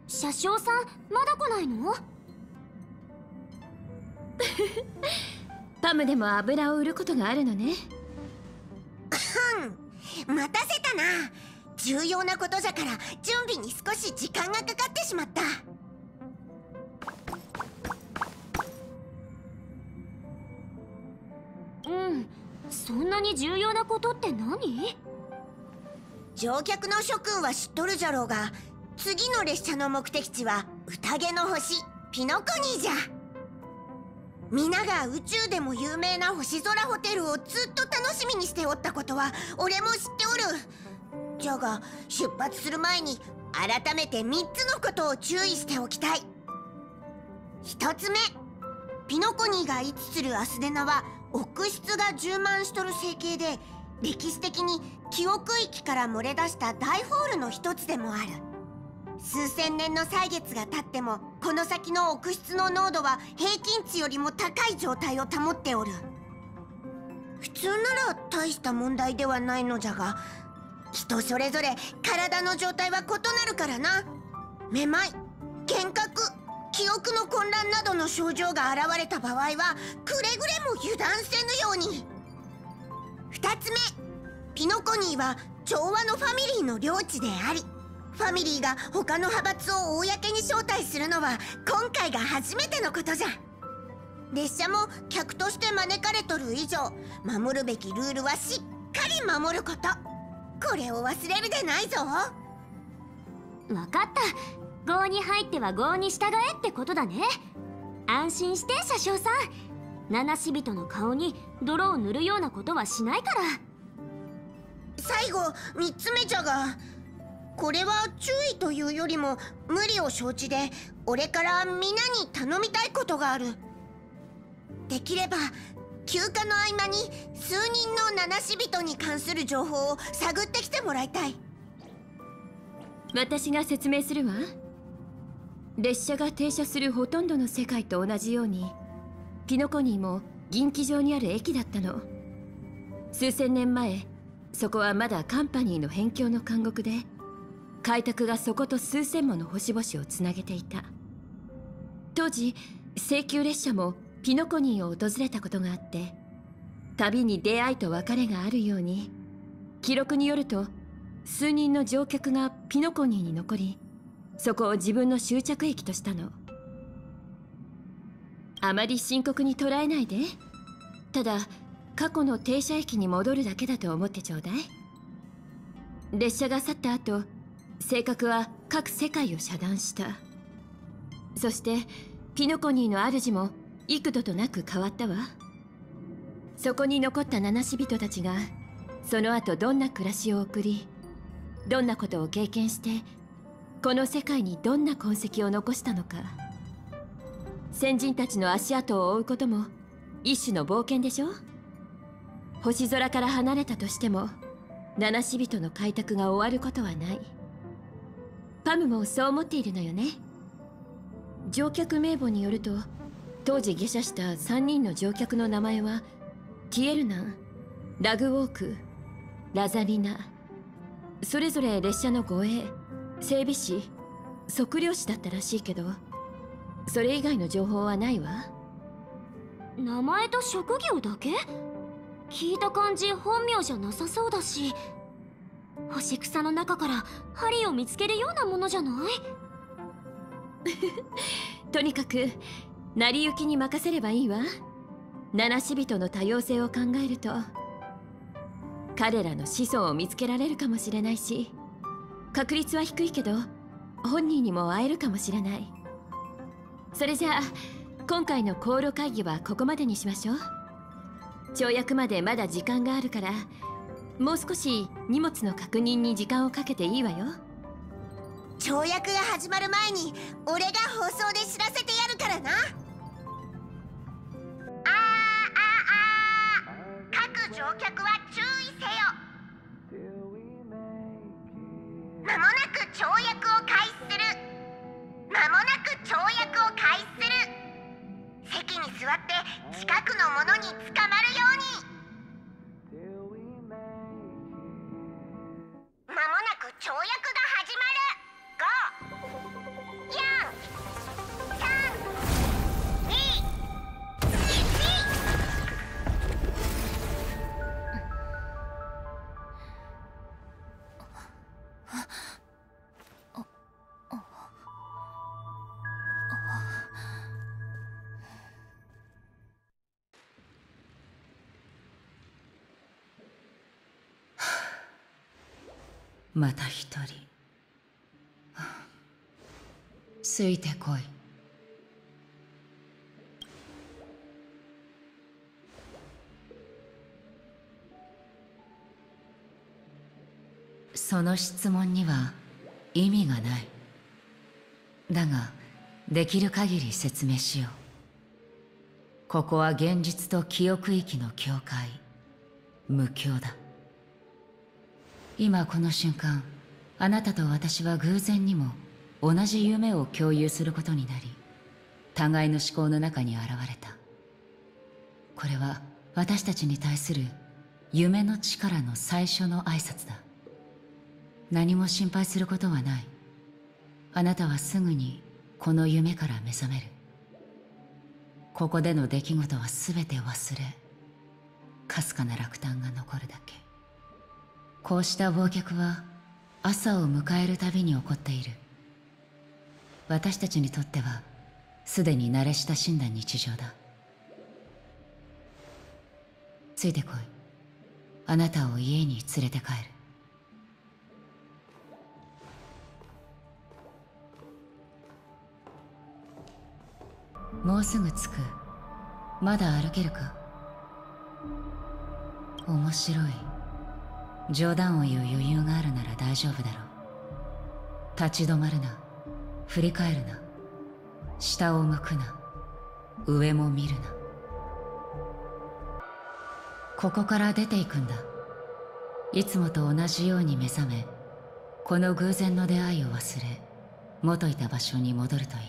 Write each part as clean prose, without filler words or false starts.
車掌さんまだ来ないの？ パムでも油を売ることがあるのね。 待たせたな。重要なことじゃから準備に少し時間がかかってしまった。 そんなに重要なことって何？ 乗客の諸君は知っとるじゃろうが、次の列車の目的地は宴の星ピノコニーじゃ。皆が宇宙でも有名な星空ホテルをずっと楽しみにしておったことは俺も知っておる。じゃが出発する前に改めて3つのことを注意しておきたい。1つ目、ピノコニーが位置するアスデナは奥室が充満しとる星系で、歴史的に記憶域から漏れ出した大ホールの一つでもある。数千年の歳月が経ってもこの先の奥室の濃度は平均値よりも高い状態を保っておる。普通なら大した問題ではないのじゃが、人それぞれ体の状態は異なるからな。めまい、幻覚、記憶の混乱などの症状が現れた場合はくれぐれも油断せぬように。2つ目、ピノコニーは調和のファミリーの領地であり、ファミリーが他の派閥を公に招待するのは今回が初めてのことじゃ。列車も客として招かれとる以上、守るべきルールはしっかり守ること。これを忘れるでないぞ。 わかった。郷に入っては郷に従えってことだね。安心して車掌さん。七死人の顔に泥を塗るようなことはしないから。 最後3つ目じゃが、これは注意というよりも無理を承知で俺から皆に頼みたいことがある。できれば休暇の合間に数人の七死人に関する情報を探ってきてもらいたい。 私が説明するわ。列車が停車するほとんどの世界と同じように、ピノコニーも銀機場にある駅だったの。数千年前、そこはまだカンパニーの辺境の監獄で、開拓がそこと数千もの星々をつなげていた。当時西急列車もピノコニーを訪れたことがあって、旅に出会いと別れがあるように、記録によると数人の乗客がピノコニーに残り、そこを自分の終着駅としたの。あまり深刻に捉えないで。ただ過去の停車駅に戻るだけだと思ってちょうだい。列車が去った後、性格は各世界を遮断した。そしてピノコニーの主も幾度となく変わったわ。そこに残った七死人たちがその後どんな暮らしを送り、どんなことを経験してこの世界にどんな痕跡を残したのか。先人たちの足跡を追うことも一種の冒険でしょ。星空から離れたとしても七死人の開拓が終わることはない。パムもそう思っているのよね。乗客名簿によると、当時下車した3人の乗客の名前はティエルナン、ラグウォーク、ラザリナ。それぞれ列車の護衛、整備士、測量士だったらしいけど、それ以外の情報はないわ。 名前と職業だけ？聞いた感じ本名じゃなさそうだし、星草の中から針を見つけるようなものじゃない？ とにかく成り行きに任せればいいわ。七死人の多様性を考えると、彼らの子孫を見つけられるかもしれないし、確率は低いけど本人にも会えるかもしれない。それじゃあ今回の航路会議はここまでにしましょう。跳躍までまだ時間があるから、もう少し荷物の確認に時間をかけていいわよ。 跳躍が始まる前に俺が放送で知らせてやるからな。各乗客は注意せよ。間もなく跳躍を開始する。間もなく跳躍を開始する。席に座って近くのものに捕まるように。間もなく跳躍が始まる。ゴー。 また一人。ついてこい。その質問には意味がない。だが、できる限り説明しよう。ここは現実と記憶域の境界、無境だ。今この瞬間、あなたと私は偶然にも同じ夢を共有することになり、互いの思考の中に現れた。これは私たちに対する夢の力の最初の挨拶だ。何も心配することはない。あなたはすぐにこの夢から目覚める。ここでの出来事は全て忘れ、かすかな落胆が残るだけ。こうした忘却は朝を迎えるたびに起こっている。私たちにとってはすでに慣れ親しんだ日常だ。ついてこい。あなたを家に連れて帰る。もうすぐ着く。まだ歩けるか？面白い。冗談を言う余裕があるなら大丈夫だろう。立ち止まるな。振り返るな。下を向くな。上も見るな。ここから出ていくんだ。いつもと同じように目覚め、この偶然の出会いを忘れ、元いた場所に戻るといい。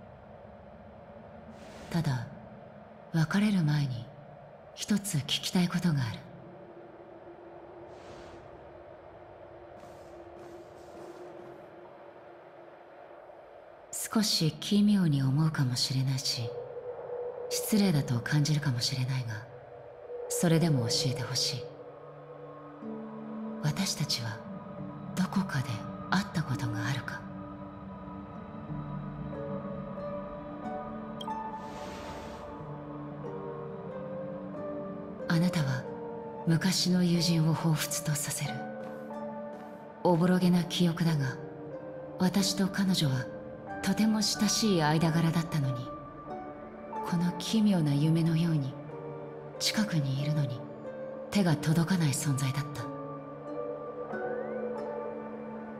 ただ、別れる前に一つ聞きたいことがある。少し奇妙に思うかもしれないし、失礼だと感じるかもしれないが、それでも教えてほしい。私たちはどこかで会ったことがあるか？あなたは昔の友人を彷彿とさせる。おぼろげな記憶だが、私と彼女はとても親しい間柄だったのに、この奇妙な夢のように近くにいるのに手が届かない存在だった。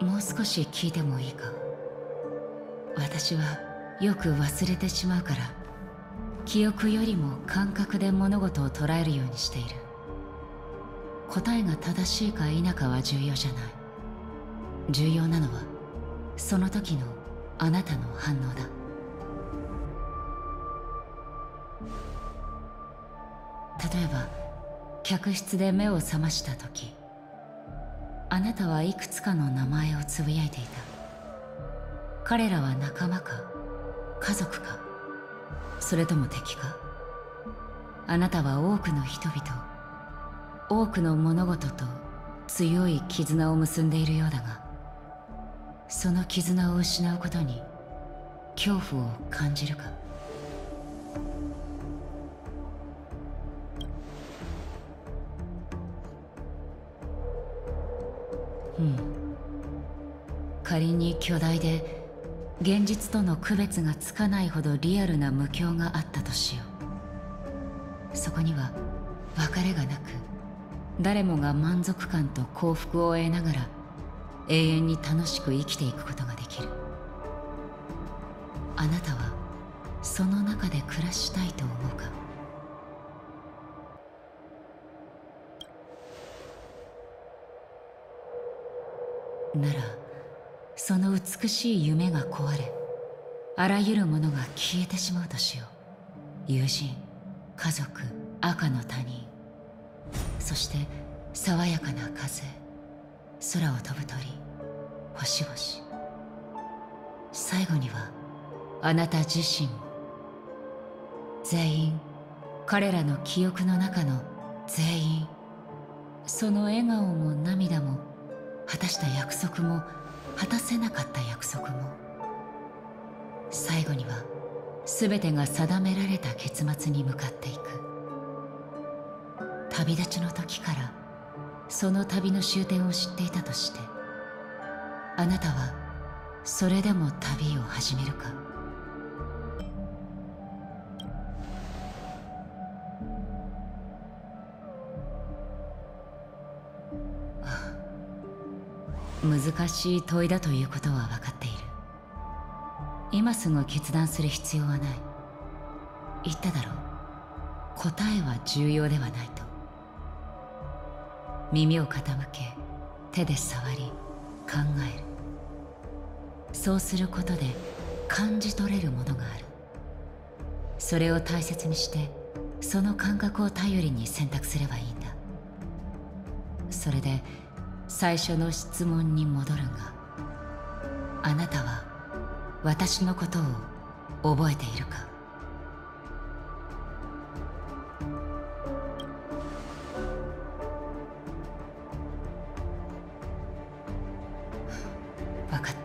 もう少し聞いてもいいか？私はよく忘れてしまうから、記憶よりも感覚で物事を捉えるようにしている。答えが正しいか否かは重要じゃない。重要なのはその時のあなたの反応だ。例えば客室で目を覚ました時、あなたはいくつかの名前をつぶやいていた。彼らは仲間か家族か、それとも敵か。あなたは多くの人々、多くの物事と強い絆を結んでいるようだが、その絆を失うことに恐怖を感じるか？仮に巨大で現実との区別がつかないほどリアルな無境があったとしよう。そこには別れがなく、誰もが満足感と幸福を得ながら永遠に楽しく生きていくことができる。あなたはその中で暮らしたいと思うか？ならその美しい夢が壊れ、あらゆるものが消えてしまうとしよう。友人、家族、赤の他人、そして爽やかな風、空を飛ぶ鳥、星々、最後にはあなた自身。全員、彼らの記憶の中の全員、その笑顔も涙も、果たした約束も果たせなかった約束も、最後には全てが定められた結末に向かっていく。旅立ちの時からその旅の終点を知っていたとして、 あなたはそれでも旅を始めるか？難しい問いだということは分かっている。今すぐ決断する必要はない。言っただろう。答えは重要ではないと。耳を傾け、手で触り、考える。そうすることで感じ取れるものがある。それを大切にして、その感覚を頼りに選択すればいいんだ。それで最初の質問に戻るが、あなたは私のことを覚えているか？分かった。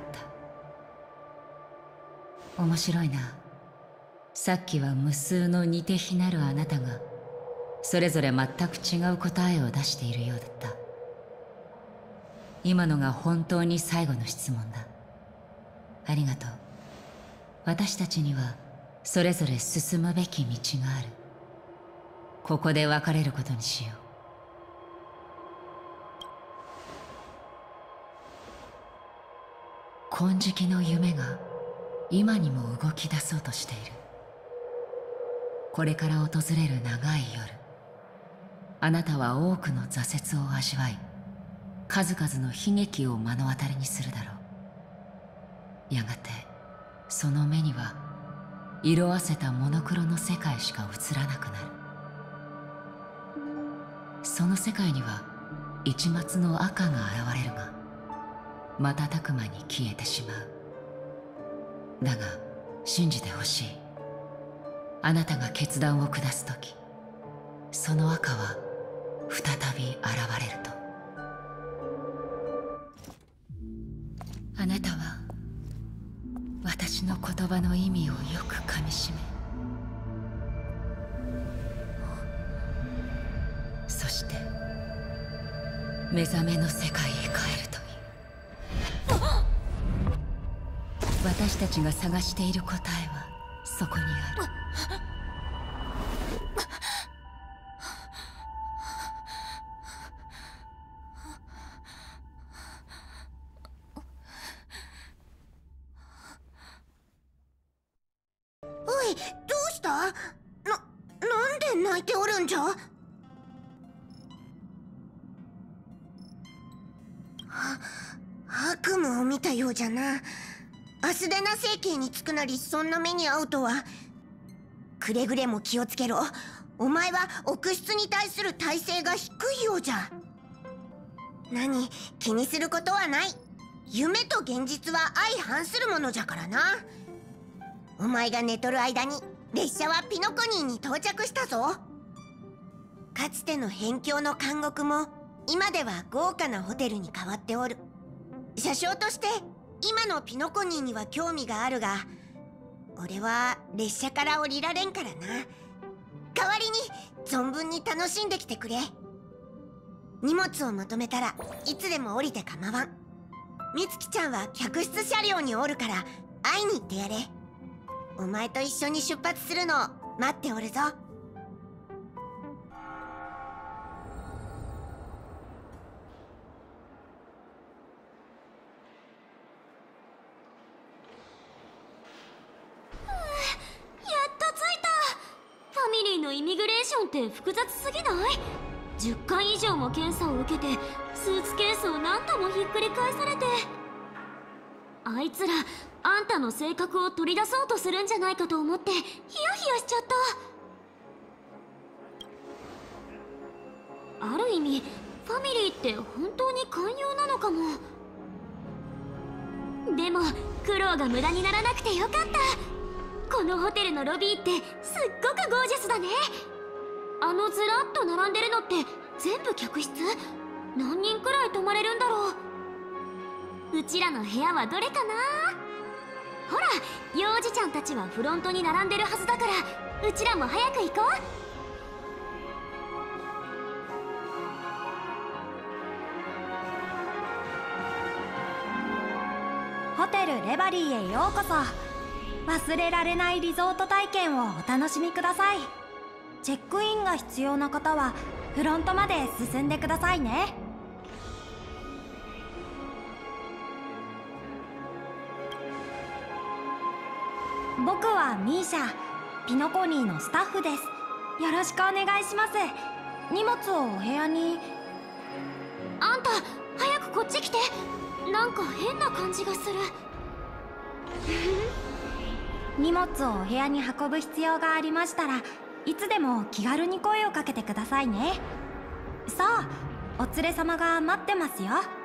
面白いな。さっきは無数の似て非なるあなたがそれぞれ全く違う答えを出しているようだった。今のが本当に最後の質問だ。ありがとう。私たちにはそれぞれ進むべき道がある。ここで別れることにしよう。金色の夢が今にも動き出そうとしている。これから訪れる長い夜、あなたは多くの挫折を味わい、数々の悲劇を目の当たりにするだろう。やがてその目には色あせたモノクロの世界しか映らなくなる。その世界には一抹の赤が現れるが、瞬く間に消えてしまう。だが信じてほしい。あなたが決断を下すとき、その赤は再び現れると。あなたは私の言葉の意味をよくかみしめ、そして目覚めの世界へ帰るといい。私たちが探している答えはそこにある。 おい、どうした？なんで泣いておるんじゃ？悪夢を見たようじゃな。アスデナ星系に着くなりそんな目に遭うとは。くれぐれも気をつけろ。お前は臆室に対する耐性が低いようじゃ。何、気にすることはない。夢と現実は相反するものじゃからな。お前が寝とる間に列車はピノコニーに到着したぞ。かつての辺境の監獄も今では豪華なホテルに変わっておる。車掌として今のピノコニーには興味があるが、俺は列車から降りられんからな。代わりに存分に楽しんできてくれ。荷物をまとめたらいつでも降りて構わん。美月ちゃんは客室車両におるから会いに行ってやれ。お前と一緒に出発するのを待っておるぞ。 イミグレーションって複雑すぎない？ 10 回以上も検査を受けてスーツケースを何度もひっくり返されて、あいつらあんたの性格を取り出そうとするんじゃないかと思ってヒヤヒヤしちゃった。ある意味ファミリーって本当に寛容なのかも。でも苦労が無駄にならなくてよかった。このホテルのロビーってすっごくゴージャスだね。あのずらっと並んでるのって全部客室？何人くらい泊まれるんだろう。うちらの部屋はどれかな。ほら、幼児ちゃんたちはフロントに並んでるはずだから、うちらも早く行こう。 エバリーへようこそ。忘れられないリゾート体験をお楽しみください。チェックインが必要な方はフロントまで進んでくださいね。僕はミーシャ、ピノコニーのスタッフです。よろしくお願いします。荷物をお部屋に。 あんた早くこっち来て。なんか変な感じがする。 荷物をお部屋に運ぶ必要がありましたらいつでも気軽に声をかけてくださいね。さあ、お連れ様が待ってますよ。